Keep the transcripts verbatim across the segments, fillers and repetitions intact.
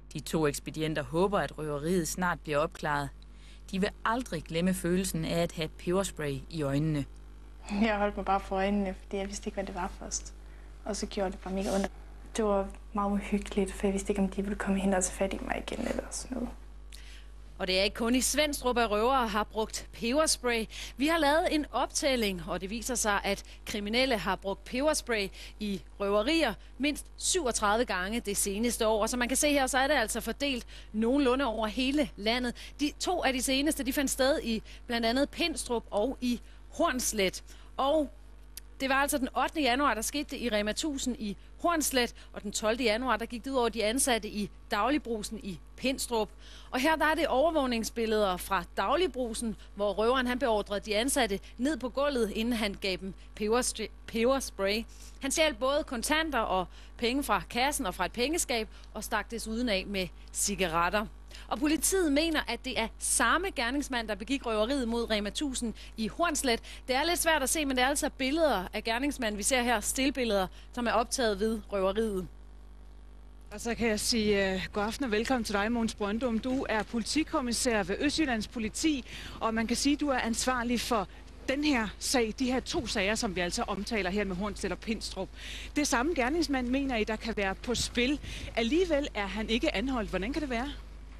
De to ekspedienter håber, at røveriet snart bliver opklaret. De vil aldrig glemme følelsen af at have peberspray i øjnene. Jeg holdt mig bare for øjnene, fordi jeg vidste ikke, hvad det var først. Og så gjorde det bare mega ondt. Det var meget uhyggeligt, for jeg vidste ikke, om de ville komme hen og tage fat i mig igen eller sådan noget. Og det er ikke kun i Svenstrup, at røvere har brugt peberspray. Vi har lavet en optælling, og det viser sig, at kriminelle har brugt peberspray i røverier mindst syvogtredive gange det seneste år. Og som man kan se her, så er det altså fordelt nogenlunde over hele landet. De to af de seneste, de fandt sted i blandt andet Pindstrup og i Hornslet. Og det var altså den ottende januar, der skete det i Rema tusind i Hornslet, og den tolvte januar, der gik det ud over de ansatte i Dagligbrusen i Pindstrup. Og her der er det overvågningsbilleder fra Dagligbrusen, hvor røveren han beordrede de ansatte ned på gulvet, inden han gav dem peberspray. Han stjal både kontanter og penge fra kassen og fra et pengeskab, og stak desuden af med cigaretter. Og politiet mener, at det er samme gerningsmand, der begik røveriet mod Rema tusind i Hornslet. Det er lidt svært at se, men det er altså billeder af gerningsmanden. Vi ser her stillbilleder, som er optaget ved røveriet. Og så kan jeg sige uh, god aften og velkommen til dig, Mogens Brøndum. Du er politikommissær ved Østjyllands Politi, og man kan sige, at du er ansvarlig for den her sag, de her to sager, som vi altså omtaler her med Hornslet og Pindstrup. Det samme gerningsmand mener I, der kan være på spil. Alligevel er han ikke anholdt. Hvordan kan det være?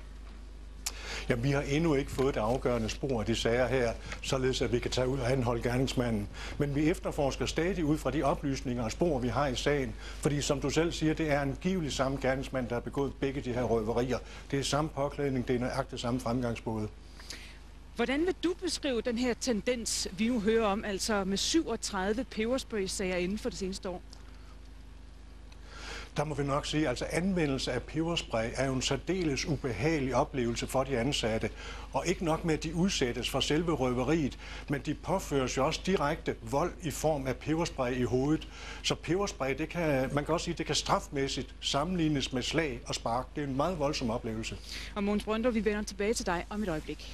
Ja, vi har endnu ikke fået det afgørende spor af de sager her, således at vi kan tage ud og anholde gerningsmanden. Men vi efterforsker stadig ud fra de oplysninger og spor, vi har i sagen. Fordi som du selv siger, det er angiveligt samme gerningsmand, der har begået begge de her røverier. Det er samme påklædning, det er nøjagtigt samme fremgangsmåde. Hvordan vil du beskrive den her tendens, vi nu hører om, altså med syvogtredive peberspray-sager inden for det seneste år? Der må vi nok sige, at altså anvendelse af peberspray er jo en særdeles ubehagelig oplevelse for de ansatte. Og ikke nok med, at de udsættes for selve røveriet, men de påføres jo også direkte vold i form af peberspray i hovedet. Så peberspray, det kan, man kan også sige, det kan strafmæssigt sammenlignes med slag og spark. Det er en meget voldsom oplevelse. Og Mogens Brøndum, vi vender tilbage til dig om et øjeblik.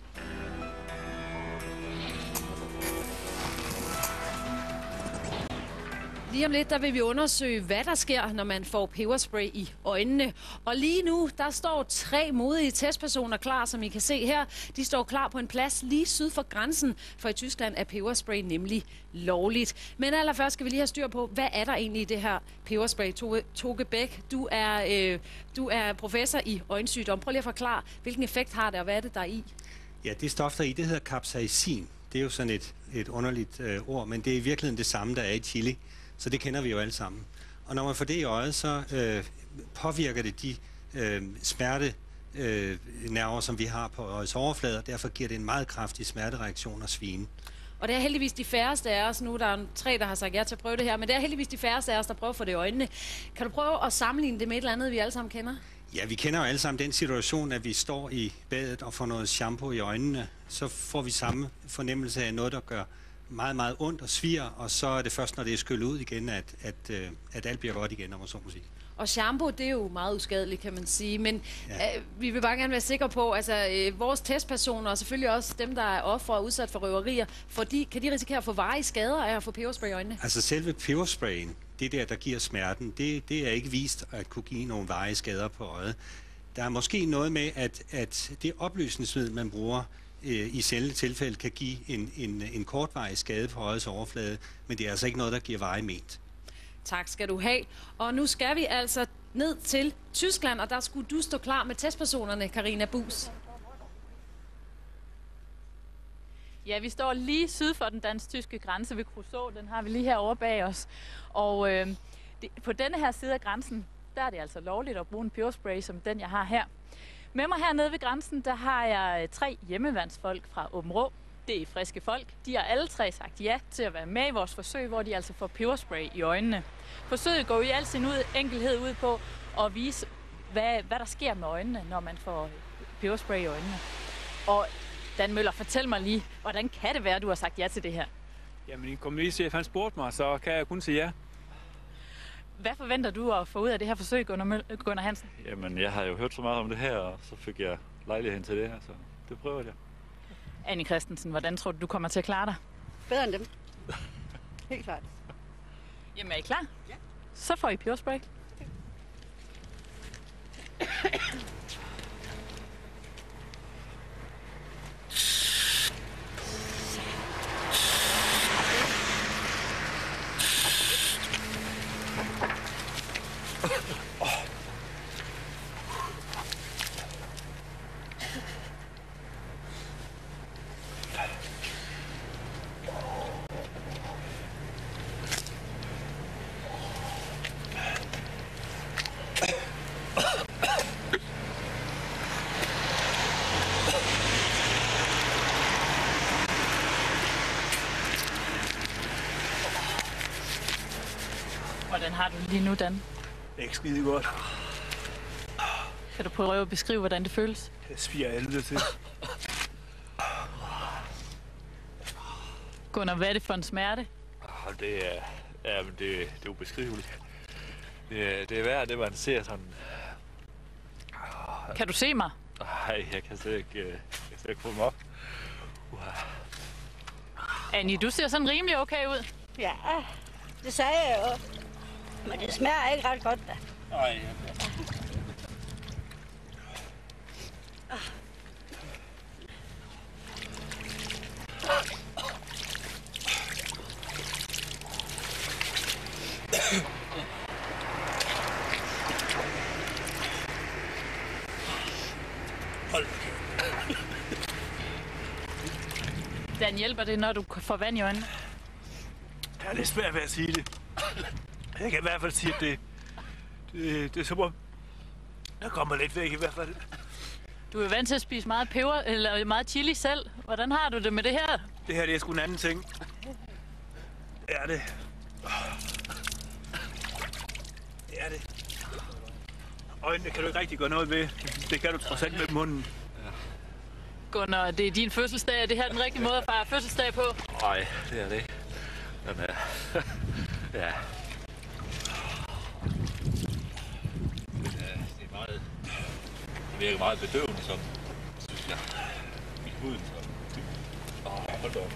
Lige om lidt, der vil vi undersøge, hvad der sker, når man får peberspray i øjnene. Og lige nu, der står tre modige testpersoner klar, som I kan se her. De står klar på en plads lige syd for grænsen, for i Tyskland er peberspray nemlig lovligt. Men allerførst skal vi lige have styr på, hvad er der egentlig i det her peberspray? Toge Bæk, du er, øh, du er professor i øjensygdom. Prøv lige at forklare, hvilken effekt har det, og hvad er det, der er i? Ja, det stof, der er i, det hedder capsaicin. Det er jo sådan et, et underligt øh, ord, men det er i virkeligheden det samme, der er i chili. Så det kender vi jo alle sammen. Og når man får det i øjet, så øh, påvirker det de øh, smertenerver, øh, som vi har på øjets overflade, og derfor giver det en meget kraftig smertereaktion og svine. Og det er heldigvis de færreste af os, nu der er tre, der har sagt ja til at prøve det her, men det er heldigvis de færreste af os, der prøver at få det i øjnene. Kan du prøve at sammenligne det med et eller andet, vi alle sammen kender? Ja, vi kender jo alle sammen den situation, at vi står i badet og får noget shampoo i øjnene. Så får vi samme fornemmelse af noget, der gør meget, meget ondt og sviger, og så er det først, når det er skyllet ud igen, at, at, at alt bliver godt igen, om man så må sige. Og shampoo, det er jo meget uskadeligt, kan man sige, men ja. øh, vi vil bare gerne være sikre på, altså øh, vores testpersoner, og selvfølgelig også dem, der er ofre og udsat for røverier, for de, kan de risikere at få varige skader af at få peberspray i øjnene? Altså selve pebersprayen, det der, der giver smerten, det, det er ikke vist at kunne give nogle varige skader på øjet. Der er måske noget med, at, at det opløsningsmiddel, man bruger, i sjældne tilfælde kan give en, en, en kortvarig skade på øjets overflade, men det er altså ikke noget, der giver varig ment. Tak skal du have. Og nu skal vi altså ned til Tyskland, og der skulle du stå klar med testpersonerne, Karina Buus. Ja, vi står lige syd for den dansk-tyske grænse ved Kruså. Den har vi lige herovre bag os. Og øh, det, på denne her side af grænsen, der er det altså lovligt at bruge en peberspray som den, jeg har her. Med mig hernede ved grænsen, der har jeg tre hjemmeværnsfolk fra Aabenraa. Det er friske folk. De har alle tre sagt ja til at være med i vores forsøg, hvor de altså får peberspray i øjnene. Forsøget går i al sin ud, enkelhed ud på at vise, hvad, hvad der sker med øjnene, når man får peberspray i øjnene. Og Dan Møller, fortæl mig lige, hvordan kan det være, at du har sagt ja til det her? Jamen, en kommunistchef, han spurgte mig, så kan jeg kun sige ja. Hvad forventer du at få ud af det her forsøg, Gunnar, Gunnar Hansen? Jamen, jeg har jo hørt så meget om det her, og så fik jeg lejligheden til det her, så det prøver jeg. Annie Christensen, hvordan tror du, du kommer til at klare dig? Bedre end dem. Helt klart. Jamen, er I klar? Ja. Så får I peberspray. Okay. Hvordan har du det lige nu, Dan? Ikke skide godt. Kan du prøve at beskrive, hvordan det føles? Jeg spiger helvede til. Gunnar, hvad er det for en smerte? Det er, ja, det, det er ubeskriveligt. Det, det er værd, det man ser sådan... Kan du se mig? Nej, jeg kan slet ikke, jeg kan slet ikke få dem op. Uh. Annie, du ser sådan rimelig okay ud. Ja, det sagde jeg jo. Men det smager ikke ret godt, da. Nej. Hold Dan, hjælper det, når du får vand i øjnene? Det er lidt svært ved at sige det. Jeg kan i hvert fald sige, at det, det, det er som om, der kommer lidt væk i hvert fald. Du er vant til at spise meget peber, eller meget chili selv. Hvordan har du det med det her? Det her det er sgu en anden ting. Det er det. Det er det. Øjnene kan du ikke rigtig gøre noget ved. Det kan du trods alt med munden. Gunnar, det er din fødselsdag. Er det her den rigtige måde at fejre fødselsdag på? Nej, det er det ikke. Men, uh, ja. Det er meget... Det virker meget bedøvende, sådan, synes jeg. Min hud, så... Åh, hold da op.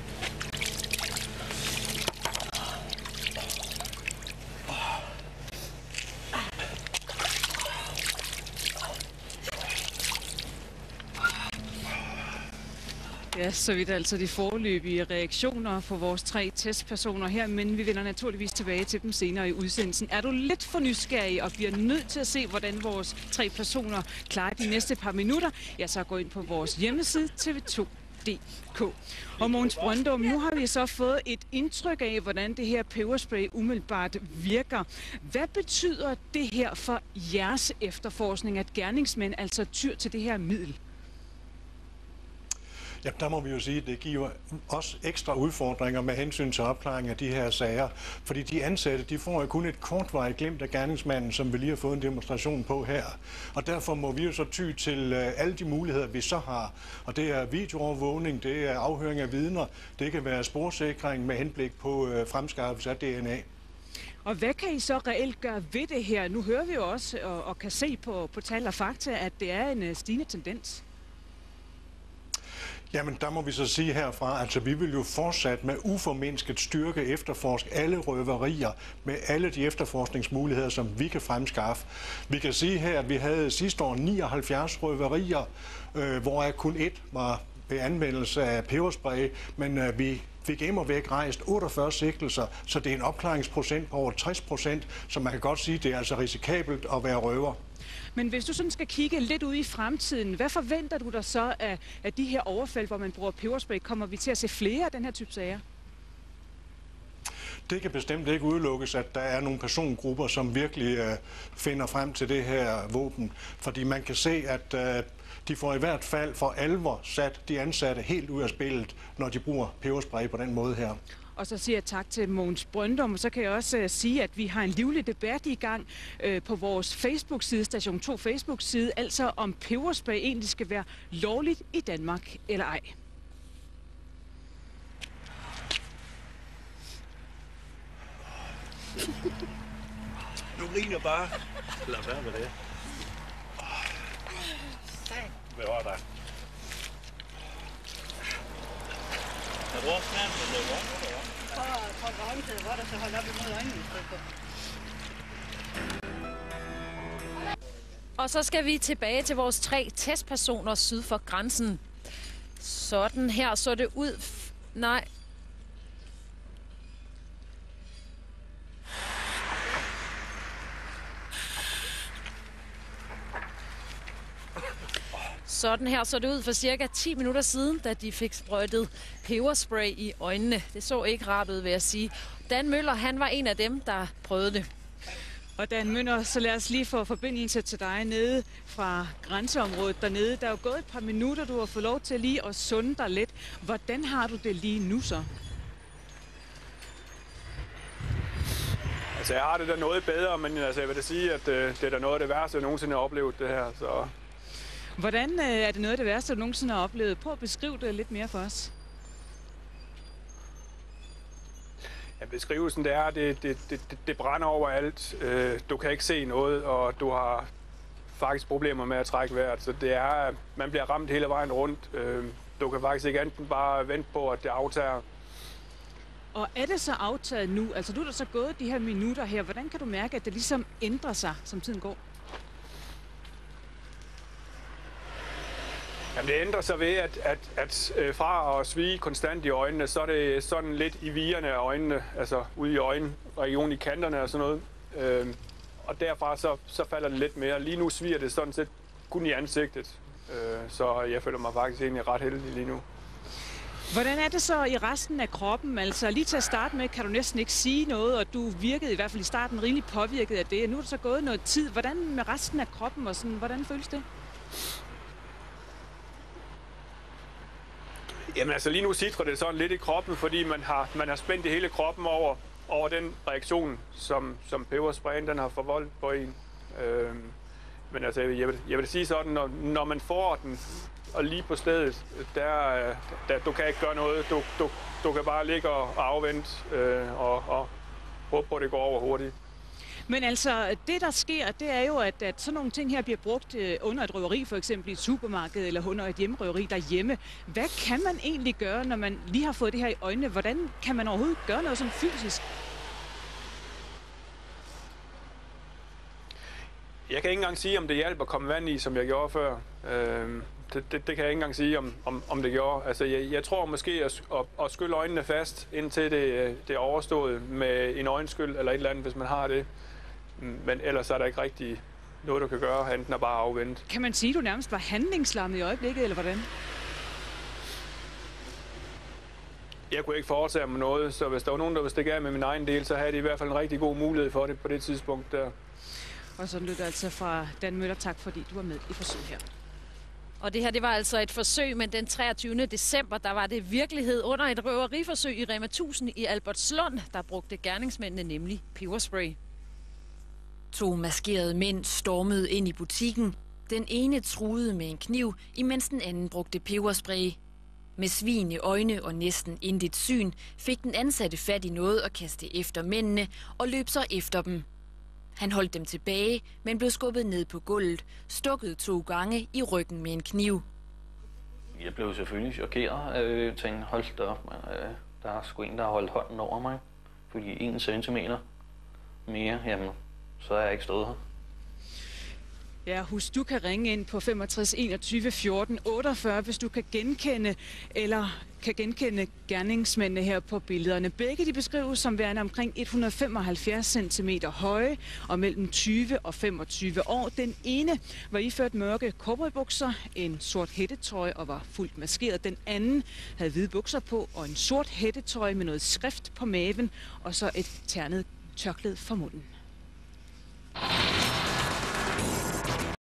Ja, så vidt altså de foreløbige reaktioner på vores tre testpersoner her, men vi vender naturligvis tilbage til dem senere i udsendelsen. Er du lidt for nysgerrig og bliver nødt til at se, hvordan vores tre personer klarer de næste par minutter, ja, så gå ind på vores hjemmeside T V to punktum d k. Og Mogens Brøndum, nu har vi så fået et indtryk af, hvordan det her peberspray umiddelbart virker. Hvad betyder det her for jeres efterforskning, at gerningsmænd altså tyr til det her middel? Ja, der må vi jo sige, at det giver også ekstra udfordringer med hensyn til opklaring af de her sager. Fordi de ansatte, de får jo kun et kortvarigt glimt af gerningsmanden, som vi lige har fået en demonstration på her. Og derfor må vi jo så ty til alle de muligheder, vi så har. Og det er videoovervågning, det er afhøring af vidner, det kan være sporsikring med henblik på fremskaffelse af D N A. Og hvad kan I så reelt gøre ved det her? Nu hører vi jo også og, og kan se på, på tal og fakta, at det er en stigende tendens. Jamen, der må vi så sige herfra, altså vi vil jo fortsat med uformindsket styrke efterforske alle røverier med alle de efterforskningsmuligheder, som vi kan fremskaffe. Vi kan sige her, at vi havde sidste år nioghalvfjerds røverier, øh, hvoraf kun ét var ved anvendelse af peberspray, men øh, vi fik immer væk rejst otteogfyrre sigtelser, så det er en opklaringsprocent på over tres procent, så man kan godt sige, at det er altså risikabelt at være røver. Men hvis du sådan skal kigge lidt ud i fremtiden, hvad forventer du dig så af, af de her overfald, hvor man bruger peberspray? Kommer vi til at se flere af den her type sager? Det kan bestemt ikke udelukkes, at der er nogle persongrupper, som virkelig øh, finder frem til det her våben. Fordi man kan se, at øh, de får i hvert fald for alvor sat de ansatte helt ud af spillet, når de bruger peberspray på den måde her. Og så siger jeg tak til Mogens Brøndum, og så kan jeg også uh, sige, at vi har en livlig debat i gang uh, på vores Facebook-side, Station to Facebook-side, altså om peberspray egentlig skal være lovligt i Danmark eller ej. Du griner bare. Lad være med det. Hvad var der? Jeg bruger snart, men det er godt, det er godt. Prøv at prøve håndklædet godt, og så holde op imod øjnene. Og så skal vi tilbage til vores tre testpersoner syd for grænsen. Sådan her så det ud. Nej. Sådan her så det ud for cirka ti minutter siden, da de fik sprøjtet peberspray i øjnene. Det så ikke rart ud, vil jeg sige. Dan Møller, han var en af dem, der prøvede det. Og Dan Møller, så lad os lige få forbindelse til dig nede fra grænseområdet dernede. Der er jo gået et par minutter, du har fået lov til lige at sunde dig lidt. Hvordan har du det lige nu så? Altså, jeg har det der noget bedre, men altså, jeg vil da sige, at øh, det er da noget af det værste, jeg nogensinde har oplevet, det her. Så. Hvordan øh, er det noget af det værste, du nogensinde har oplevet? Prøv at beskrive det lidt mere for os. Ja, beskrivelsen det er, det, det, det, det brænder overalt. Øh, du kan ikke se noget, og du har faktisk problemer med at trække vejret. Så det er, man bliver ramt hele vejen rundt. Øh, du kan faktisk ikke enten bare vente på, at det aftager. Og er det så aftaget nu? Altså, du er der så gået de her minutter her. Hvordan kan du mærke, at det ligesom ændrer sig, som tiden går? Jamen, det ændrer sig ved, at, at, at øh, fra at svige konstant i øjnene, så er det sådan lidt i vigerne af øjnene, altså ude i øjenregionen i kanterne og sådan noget. Øh, og derfra så, så falder det lidt mere. Lige nu sviger det sådan set kun i ansigtet, øh, så jeg føler mig faktisk egentlig ret heldig lige nu. Hvordan er det så i resten af kroppen? Altså lige til at starte med, kan du næsten ikke sige noget, og du virkede i hvert fald i starten rimelig påvirket af det. Nu er der så gået noget tid. Hvordan med resten af kroppen og sådan, hvordan føles det? Jamen altså lige nu sitrer det sådan lidt i kroppen, fordi man har, man har spændt i hele kroppen over, over den reaktion, som, som pebersprayen den har forvoldt på en. Øhm, men altså jeg vil, jeg vil sige sådan, når, når man får den, og lige på stedet, der, der, du kan ikke gøre noget. Du, du, du kan bare ligge og afvente øh, og, og håbe på, at det går over hurtigt. Men altså, det der sker, det er jo, at, at sådan nogle ting her bliver brugt øh, under et røveri, for eksempel i et supermarked eller under et hjemmerøveri derhjemme. Hvad kan man egentlig gøre, når man lige har fået det her i øjnene? Hvordan kan man overhovedet gøre noget sådan fysisk? Jeg kan ikke engang sige, om det hjalp at komme vand i, som jeg gjorde før. Øh, det, det, det kan jeg ikke engang sige, om, om, om det gjorde. Altså, jeg, jeg tror måske at, at, at skylle øjnene fast, indtil det, det er overstået med en øjenskyld eller et eller andet, hvis man har det. Men ellers er der ikke rigtig noget, du kan gøre, enten at bare afvente. Kan man sige, at du nærmest var handlingslammet i øjeblikket, eller hvordan? Jeg kunne ikke foretage mig noget, så hvis der var nogen, der ville stikke af med min egen del, så havde de i hvert fald en rigtig god mulighed for det på det tidspunkt der. Og så lytter altså fra Dan Møller. Tak fordi du var med i forsøget her. Og det her, det var altså et forsøg, men den treogtyvende december, der var det virkelighed under et røveriforsøg i Rema tusind i Albertslund. Der brugte gerningsmændene nemlig peberspray. To maskerede mænd stormede ind i butikken. Den ene truede med en kniv, imens den anden brugte peberspray. Med sviende øjne og næsten intet syn fik den ansatte fat i noget at kaste efter mændene og løb så efter dem. Han holdt dem tilbage, men blev skubbet ned på gulvet, stukket to gange i ryggen med en kniv. Jeg blev selvfølgelig chokeret. Jeg tænkte, hold da op, man. Der er sgu en, der har holdt hånden over mig. Fordi en centimeter mere, jamen, så er jeg ikke stået her. Ja, husk, du kan ringe ind på femogtres enogtyve fjorten otteogfyrre, hvis du kan genkende eller kan genkende gerningsmændene her på billederne. Begge de beskrives som værende omkring et hundrede femoghalvfjerds centimeter høje og mellem tyve og femogtyve år. Den ene var iført mørke cowboybukser, en sort hættetrøje og var fuldt maskeret. Den anden havde hvide bukser på og en sort hættetrøje med noget skrift på maven og så et ternet tørklæde for munden.